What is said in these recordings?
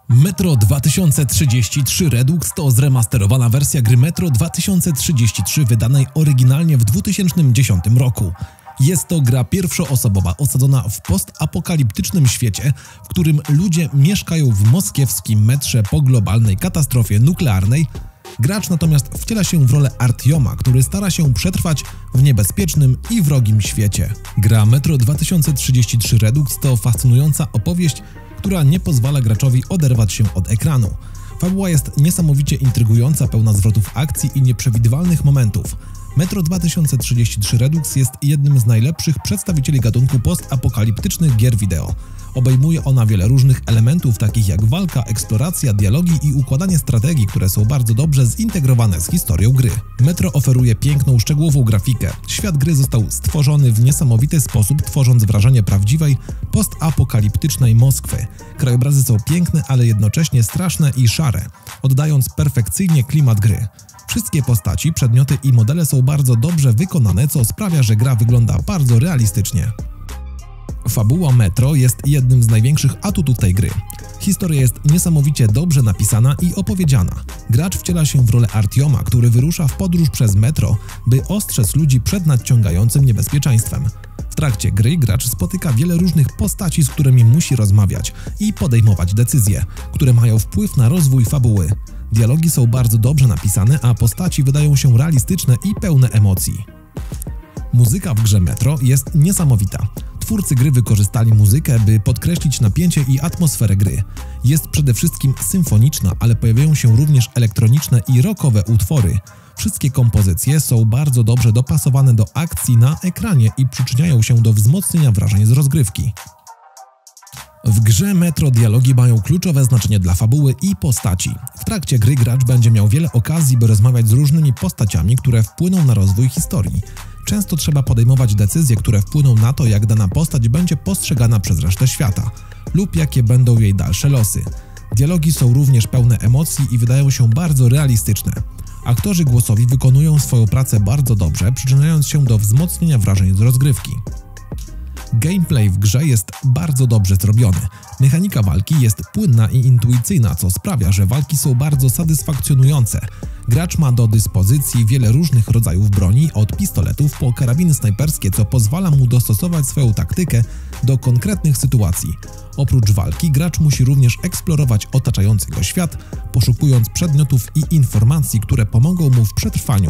Metro 2033 Redux to zremasterowana wersja gry Metro 2033 wydanej oryginalnie w 2010 roku. Jest to gra pierwszoosobowa osadzona w postapokaliptycznym świecie, w którym ludzie mieszkają w moskiewskim metrze po globalnej katastrofie nuklearnej. Gracz natomiast wciela się w rolę Artioma, który stara się przetrwać w niebezpiecznym i wrogim świecie. Gra Metro 2033 Redux to fascynująca opowieść, która nie pozwala graczowi oderwać się od ekranu. Fabuła jest niesamowicie intrygująca, pełna zwrotów akcji i nieprzewidywalnych momentów. Metro 2033 Redux jest jednym z najlepszych przedstawicieli gatunku postapokaliptycznych gier wideo. Obejmuje ona wiele różnych elementów, takich jak walka, eksploracja, dialogi i układanie strategii, które są bardzo dobrze zintegrowane z historią gry. Metro oferuje piękną, szczegółową grafikę. Świat gry został stworzony w niesamowity sposób, tworząc wrażenie prawdziwej, postapokaliptycznej Moskwy. Krajobrazy są piękne, ale jednocześnie straszne i szare, oddając perfekcyjnie klimat gry. Wszystkie postaci, przedmioty i modele są bardzo dobrze wykonane, co sprawia, że gra wygląda bardzo realistycznie. Fabuła Metro jest jednym z największych atutów tej gry. Historia jest niesamowicie dobrze napisana i opowiedziana. Gracz wciela się w rolę Artioma, który wyrusza w podróż przez metro, by ostrzec ludzi przed nadciągającym niebezpieczeństwem. W trakcie gry gracz spotyka wiele różnych postaci, z którymi musi rozmawiać i podejmować decyzje, które mają wpływ na rozwój fabuły. Dialogi są bardzo dobrze napisane, a postaci wydają się realistyczne i pełne emocji. Muzyka w grze Metro jest niesamowita. Twórcy gry wykorzystali muzykę, by podkreślić napięcie i atmosferę gry. Jest przede wszystkim symfoniczna, ale pojawiają się również elektroniczne i rockowe utwory. Wszystkie kompozycje są bardzo dobrze dopasowane do akcji na ekranie i przyczyniają się do wzmocnienia wrażeń z rozgrywki. W grze Metro dialogi mają kluczowe znaczenie dla fabuły i postaci. W trakcie gry gracz będzie miał wiele okazji, by rozmawiać z różnymi postaciami, które wpłyną na rozwój historii. Często trzeba podejmować decyzje, które wpłyną na to, jak dana postać będzie postrzegana przez resztę świata lub jakie będą jej dalsze losy. Dialogi są również pełne emocji i wydają się bardzo realistyczne. Aktorzy głosowi wykonują swoją pracę bardzo dobrze, przyczyniając się do wzmocnienia wrażeń z rozgrywki. Gameplay w grze jest bardzo dobrze zrobiony. Mechanika walki jest płynna i intuicyjna, co sprawia, że walki są bardzo satysfakcjonujące. Gracz ma do dyspozycji wiele różnych rodzajów broni, od pistoletów po karabiny snajperskie, co pozwala mu dostosować swoją taktykę do konkretnych sytuacji. Oprócz walki, gracz musi również eksplorować otaczający go świat, poszukując przedmiotów i informacji, które pomogą mu w przetrwaniu.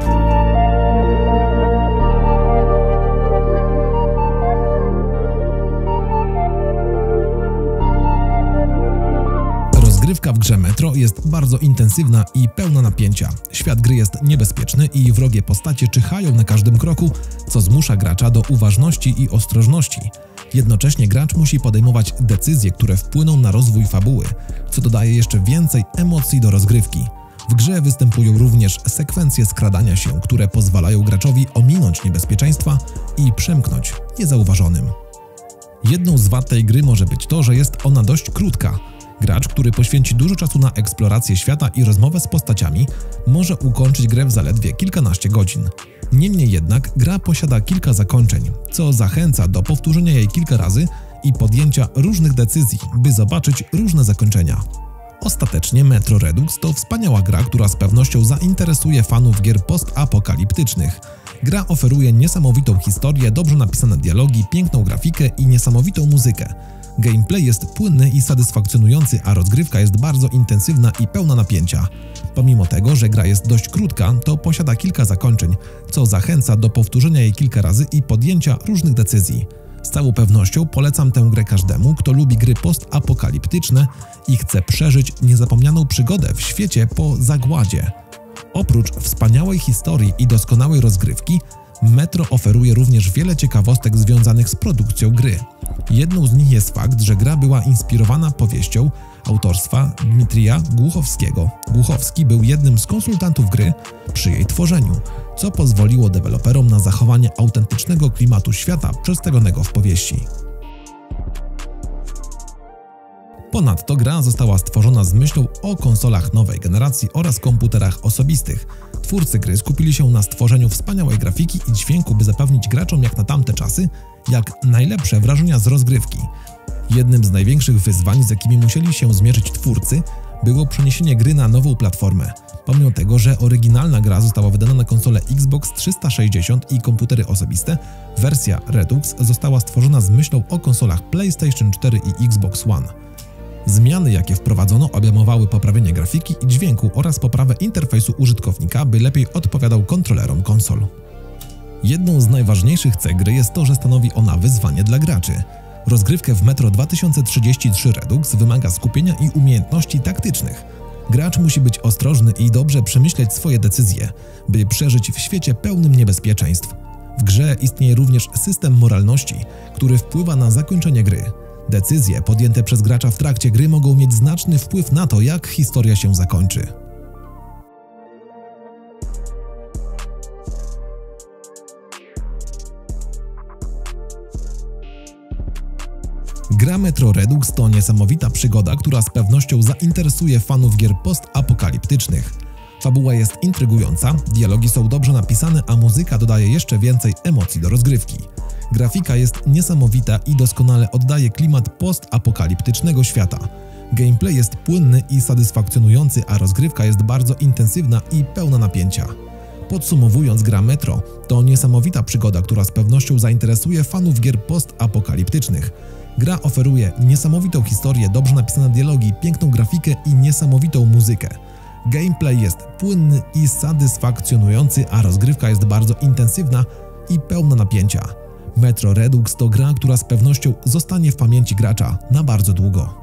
Rozgrywka w grze Metro jest bardzo intensywna i pełna napięcia. Świat gry jest niebezpieczny i wrogie postacie czyhają na każdym kroku, co zmusza gracza do uważności i ostrożności. Jednocześnie gracz musi podejmować decyzje, które wpłyną na rozwój fabuły, co dodaje jeszcze więcej emocji do rozgrywki. W grze występują również sekwencje skradania się, które pozwalają graczowi ominąć niebezpieczeństwa i przemknąć niezauważonym. Jedną z wad tej gry może być to, że jest ona dość krótka. Gracz, który poświęci dużo czasu na eksplorację świata i rozmowę z postaciami, może ukończyć grę w zaledwie kilkanaście godzin. Niemniej jednak gra posiada kilka zakończeń, co zachęca do powtórzenia jej kilka razy i podjęcia różnych decyzji, by zobaczyć różne zakończenia. Ostatecznie Metro Redux to wspaniała gra, która z pewnością zainteresuje fanów gier postapokaliptycznych. Gra oferuje niesamowitą historię, dobrze napisane dialogi, piękną grafikę i niesamowitą muzykę. Gameplay jest płynny i satysfakcjonujący, a rozgrywka jest bardzo intensywna i pełna napięcia. Pomimo tego, że gra jest dość krótka, to posiada kilka zakończeń, co zachęca do powtórzenia jej kilka razy i podjęcia różnych decyzji. Z całą pewnością polecam tę grę każdemu, kto lubi gry postapokaliptyczne i chce przeżyć niezapomnianą przygodę w świecie po zagładzie. Oprócz wspaniałej historii i doskonałej rozgrywki, Metro oferuje również wiele ciekawostek związanych z produkcją gry. Jedną z nich jest fakt, że gra była inspirowana powieścią autorstwa Dmitrija Głuchowskiego. Głuchowski był jednym z konsultantów gry przy jej tworzeniu, co pozwoliło deweloperom na zachowanie autentycznego klimatu świata przedstawionego w powieści. Ponadto gra została stworzona z myślą o konsolach nowej generacji oraz komputerach osobistych. Twórcy gry skupili się na stworzeniu wspaniałej grafiki i dźwięku, by zapewnić graczom jak na tamte czasy jak najlepsze wrażenia z rozgrywki. Jednym z największych wyzwań, z jakimi musieli się zmierzyć twórcy, było przeniesienie gry na nową platformę. Pomimo tego, że oryginalna gra została wydana na konsole Xbox 360 i komputery osobiste, wersja Redux została stworzona z myślą o konsolach PlayStation 4 i Xbox One. Zmiany, jakie wprowadzono, obejmowały poprawienie grafiki i dźwięku oraz poprawę interfejsu użytkownika, by lepiej odpowiadał kontrolerom konsol. Jedną z najważniejszych cech gry jest to, że stanowi ona wyzwanie dla graczy. Rozgrywkę w Metro 2033 Redux wymaga skupienia i umiejętności taktycznych. Gracz musi być ostrożny i dobrze przemyśleć swoje decyzje, by przeżyć w świecie pełnym niebezpieczeństw. W grze istnieje również system moralności, który wpływa na zakończenie gry. Decyzje podjęte przez gracza w trakcie gry mogą mieć znaczny wpływ na to, jak historia się zakończy. Gra Metro Redux to niesamowita przygoda, która z pewnością zainteresuje fanów gier postapokaliptycznych. Fabuła jest intrygująca, dialogi są dobrze napisane, a muzyka dodaje jeszcze więcej emocji do rozgrywki. Grafika jest niesamowita i doskonale oddaje klimat postapokaliptycznego świata. Gameplay jest płynny i satysfakcjonujący, a rozgrywka jest bardzo intensywna i pełna napięcia. Podsumowując, gra Metro to niesamowita przygoda, która z pewnością zainteresuje fanów gier postapokaliptycznych. Gra oferuje niesamowitą historię, dobrze napisane dialogi, piękną grafikę i niesamowitą muzykę. Gameplay jest płynny i satysfakcjonujący, a rozgrywka jest bardzo intensywna i pełna napięcia. Metro Redux to gra, która z pewnością zostanie w pamięci gracza na bardzo długo.